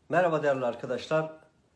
Merhaba değerli arkadaşlar.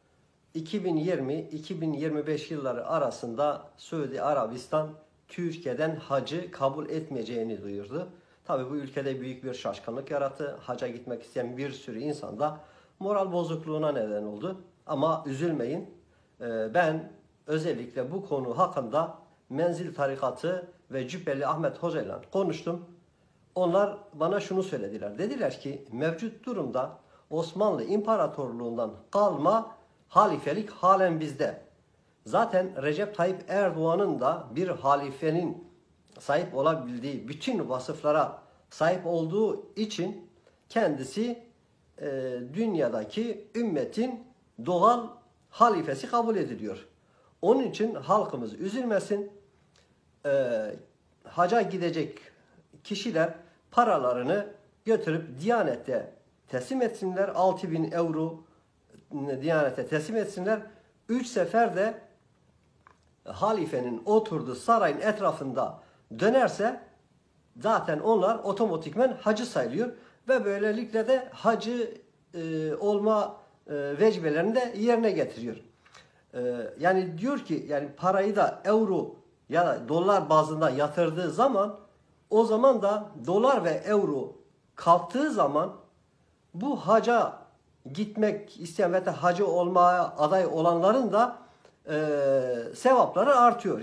2020-2025 yılları arasında Suudi Arabistan Türkiye'den hacı kabul etmeyeceğini duyurdu. Tabi bu ülkede büyük bir şaşkınlık yarattı. Hacca gitmek isteyen bir sürü insan da moral bozukluğuna neden oldu. Ama üzülmeyin. Ben özellikle bu konu hakkında Menzil Tarikatı ve Cübbeli Ahmet Hoca ile konuştum. Onlar bana şunu söylediler. Dediler ki mevcut durumda Osmanlı İmparatorluğundan kalma halifelik halen bizde. Zaten Recep Tayyip Erdoğan'ın da bir halifenin sahip olabildiği bütün vasıflara sahip olduğu için kendisi dünyadaki ümmetin doğal halifesi kabul ediliyor. Onun için halkımız üzülmesin. Haca gidecek kişiler paralarını götürüp Diyanet'te teslim etsinler. 6.000 euro Diyanet'e teslim etsinler. 3 sefer de halifenin oturduğu sarayın etrafında dönerse zaten onlar otomatikmen hacı sayılıyor. Ve böylelikle de hacı olma vecibelerini de yerine getiriyor. Yani diyor ki yani parayı da euro ya da dolar bazında yatırdığı zaman o zaman da dolar ve euro kalktığı zaman bu haca gitmek isteyen ve de hacı olmaya aday olanların da sevapları artıyor.